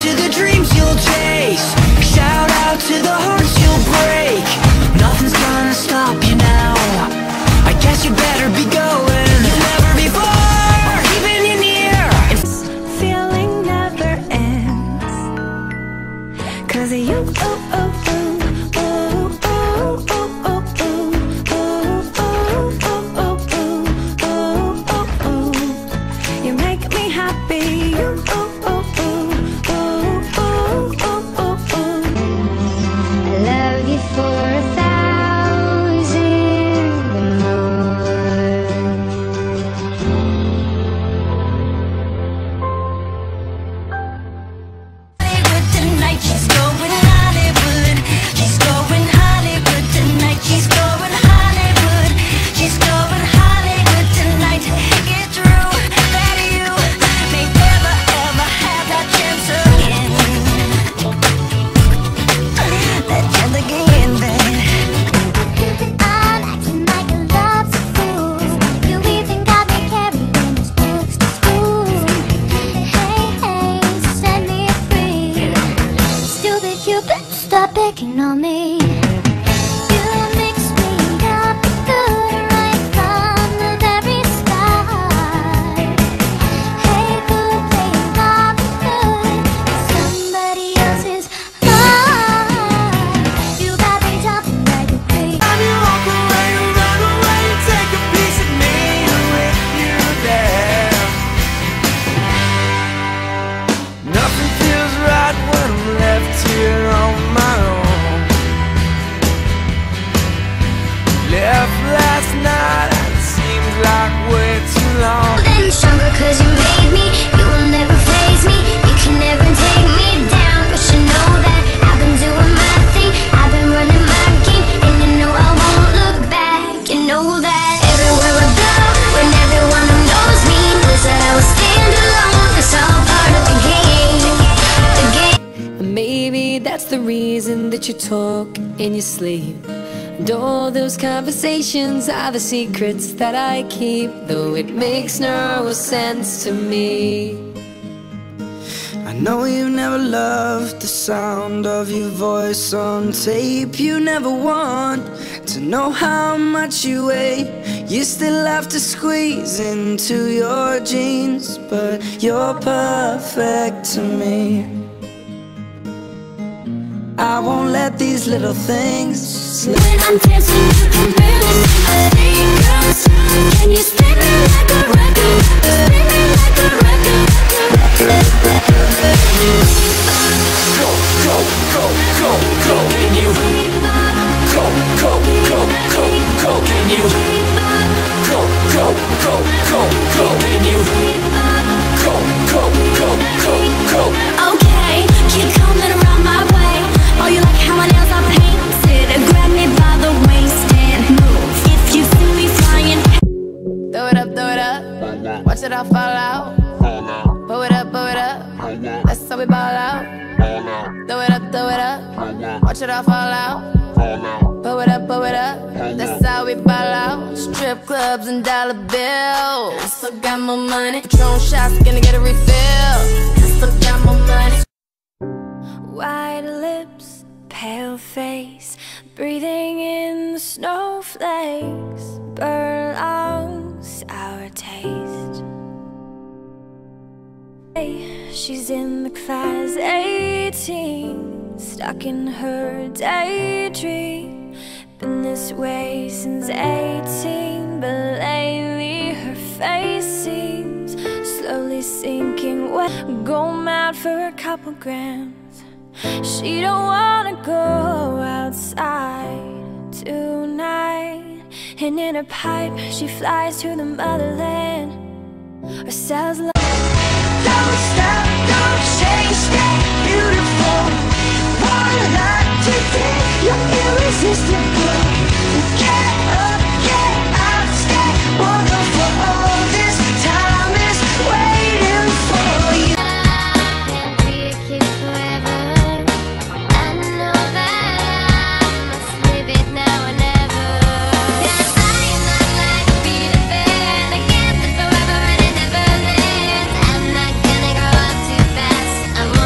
To the dreams you'll chase, shout out to the hearts you'll break. Nothing's gonna stop you now. I guess you better be going. You'll never before, keeping you near. Feeling never ends, 'cause of you. You make me happy. Stop picking on me. You mix me up good right from the very start. Hey, good, playing not good. Somebody else's heart. You got me jumping like a bee. Time you walk away, you run away, you take a piece of me with you there. Nothing feels right when I'm left here on my own. Left last night and it seems like way too long. Then stronger 'cause you made me. You will never faze me. You can never take me down. But you know that I've been doing my thing. I've been running my game, and you know I won't look back. You know that everywhere I go, when everyone who knows me knows that I will stand alone. It's all part of the game. The game. Maybe that's the reason that you talk in your sleep. And all those conversations are the secrets that I keep, though it makes no sense to me. I know you never loved the sound of your voice on tape. You never want to know how much you weigh. You still have to squeeze into your jeans, but you're perfect to me. I won't let these little things slip. When I'm dancing, you can barely see my fingers. Can you spin me like a record? Spin me like a record. Go, go, go, go, go, can you? Go, go, go, go, go, can you? Go, go, go, go, go, can you? Go, go, go, go, go. Okay, keep coming around my way. Oh, you like how my nails are painted? Grab me by the waist and move. If you see me flying, Throw it up, throw it up. Watch it all fall out. Pull it up, pull it up. That's how we ball out. Throw it up, throw it up. Watch it all fall out. Pull it up, pull it up. That's how we ball out. Strip clubs and dollar bills. I still got more money. Patron shots, gonna get a refill. I still got more money. White lips, pale face, breathing in the snowflakes. Burn lungs, sour taste. She's in the class 18, stuck in her daydream. Been this way since 18, but lately her face seems slowly sinking wet. Go mad for a couple grams. She don't wanna go outside tonight. And in her pipe she flies to the motherland, or sells love. Don't stop, don't change, stay beautiful. One night today, you're irresistible. Get up, get out, stay wonderful. All this time is waiting for you. I'll be a kid forever. I know that I must live it now or never. That body's not like Peter Pan. I can't live forever and it never ends. I'm not gonna grow up too fast. I'm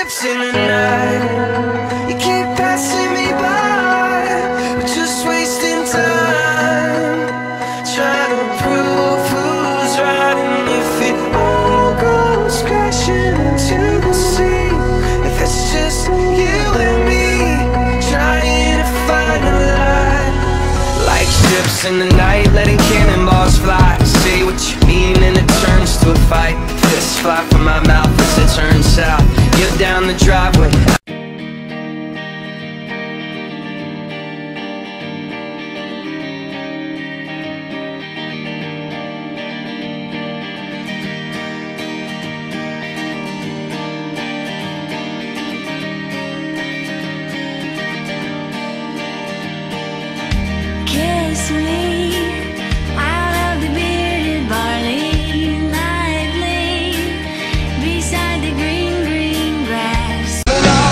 ships in the night. You keep passing me by, but just wasting time, trying to prove who's right. And if it all goes crashing into the sea, if it's just you and me, trying to find a light. Like ships in the night, letting cannonballs fly. Say what you mean and it turns to a fight. Fists fly from my mouth as it turns south. You're down the driveway. Kiss me out of the bearded barley, lively beside the green, green grass.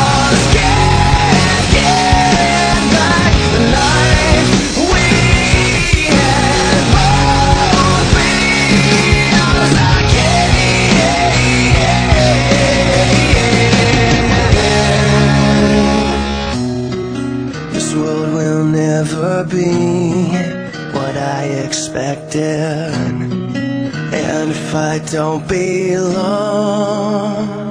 This world will never be what I expected, and if I don't belong,